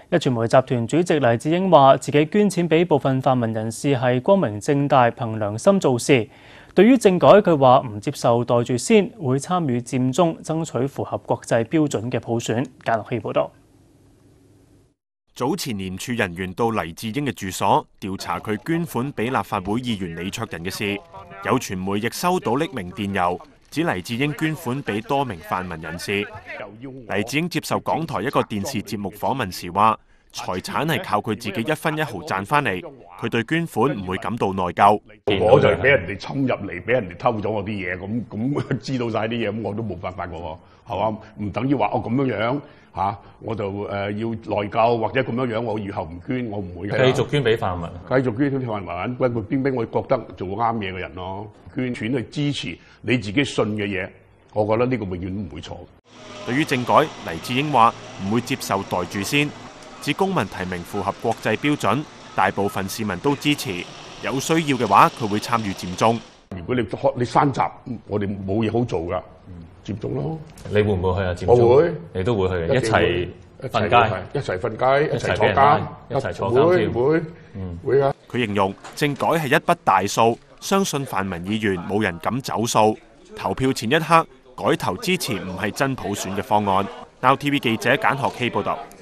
壹傳媒集團主席黎智英話：自己捐錢俾部分泛民人士係光明正大、憑良心做事。對於政改，佢話唔接受袋住先，會參與佔中，爭取符合國際標準嘅普選。簡樂希報導。 早前廉署人員到黎智英嘅住所調查佢捐款俾立法會議員李卓人嘅事，有傳媒亦收到匿名電郵，指黎智英捐款俾多名泛民人士。黎智英接受港台一個電視節目訪問時話：財產係靠佢自己一分一毫賺翻嚟，佢對捐款唔會感到內疚。 我就係俾人哋侵入嚟，俾人哋偷咗我啲嘢，咁知道晒啲嘢，咁我都冇辦法㗎喎，係嘛？唔等於話我咁樣我就要內疚或者咁樣，我以後唔捐，我唔會繼續捐俾泛民， 繼續捐俾泛民，捐俾我覺得做啱嘢嘅人咯。捐錢去支持你自己信嘅嘢，我覺得呢個永遠都唔會錯。 對於政改，黎智英話唔會接受袋住先，指公民提名符合國際標準，大部分市民都支持，有需要嘅話佢會參與佔中。 如果你山集，我哋冇嘢好做㗎。佔中咯， 你會唔會去啊？佔中？ 我會， 你都會去嘅，一齊瞓街， 一齊瞓街，一齊坐監， 一齊坐監會啊！ 佢形容政改係一筆大數，相信泛民議員冇人敢走數，投票前一刻改投支持唔係真普選嘅方案。Now TV 記者簡學希報導。